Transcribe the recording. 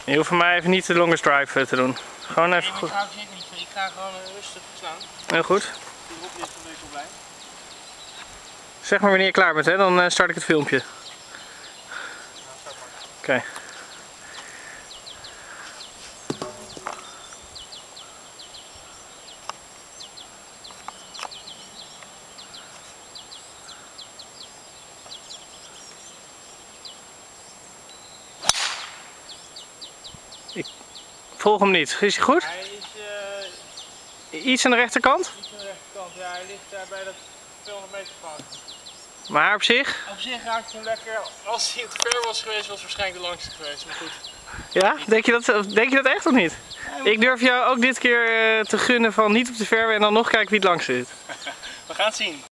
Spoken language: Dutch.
Je hoeft voor mij even niet de longest drive te doen. Gewoon even goed. Ik ga zeker niet. Ik ga gewoon rustig slaan. Heel goed. Die Rob is een beetje blij. Zeg maar wanneer je klaar bent, hè? Dan start ik het filmpje. Oké. Ik volg hem niet. Is hij goed? Hij is Iets aan de rechterkant? iets aan de rechterkant. Ja, hij ligt daar bij dat 200 meter pad. Maar op zich? Op zich raakt hij hem lekker. Als hij te ver was geweest, was het waarschijnlijk de langste geweest. Maar goed. Ja? Denk je dat echt of niet? Ik durf jou ook dit keer te gunnen van niet op de fairway en dan nog kijken wie het langst zit. We gaan het zien.